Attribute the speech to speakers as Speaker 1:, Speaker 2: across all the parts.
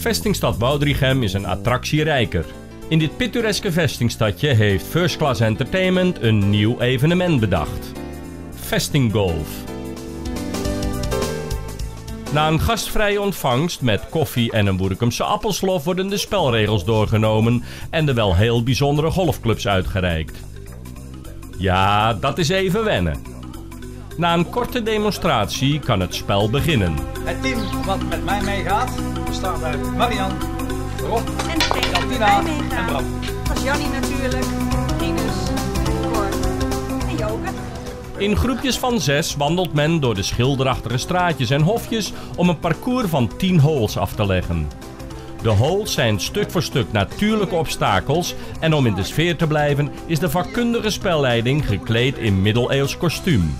Speaker 1: Vestingstad Woudrichem is een attractie rijker. In dit pittoreske vestingstadje heeft First Class Entertainment een nieuw evenement bedacht. Vestinggolf. Na een gastvrije ontvangst met koffie en een Woerkumse appelslof worden de spelregels doorgenomen en de wel heel bijzondere golfclubs uitgereikt. Ja, dat is even wennen. Na een korte demonstratie kan het spel beginnen.
Speaker 2: Het team wat met mij meegaat bestaat uit Marian, Rob,
Speaker 3: en degene die
Speaker 2: Tina
Speaker 3: bij meegaan.
Speaker 2: en Bram.
Speaker 3: Dat is Jannie natuurlijk, Rinus, Cor en Joke.
Speaker 1: In groepjes van 6 wandelt men door de schilderachtige straatjes en hofjes om een parcours van 10 holes af te leggen. De holes zijn stuk voor stuk natuurlijke obstakels en om in de sfeer te blijven is de vakkundige spelleiding gekleed in middeleeuws kostuum.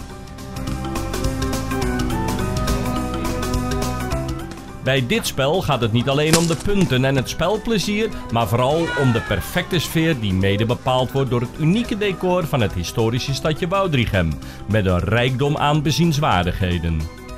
Speaker 1: Bij dit spel gaat het niet alleen om de punten en het spelplezier, maar vooral om de perfecte sfeer die mede bepaald wordt door het unieke decor van het historische stadje Woudrichem, met een rijkdom aan bezienswaardigheden.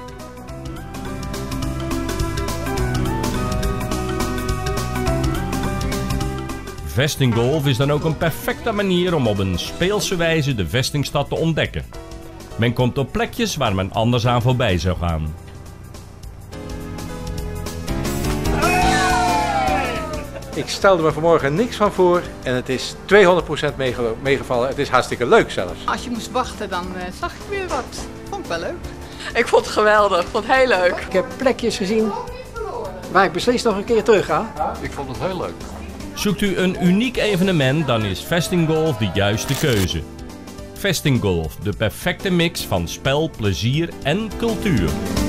Speaker 1: Vestinggolf is dan ook een perfecte manier om op een speelse wijze de vestingstad te ontdekken. Men komt op plekjes waar men anders aan voorbij zou gaan.
Speaker 4: Ik stelde me vanmorgen niks van voor en het is 200% meegevallen. Het is hartstikke leuk zelfs.
Speaker 5: Als je moest wachten, dan zag ik weer wat. Vond ik wel leuk. Ik vond het geweldig. Ik vond het heel leuk.
Speaker 6: Ik heb plekjes gezien waar ik beslist nog een keer terug ga.
Speaker 7: Ik vond het heel leuk.
Speaker 1: Zoekt u een uniek evenement, dan is Vestinggolf de juiste keuze. Vestinggolf, de perfecte mix van spel, plezier en cultuur.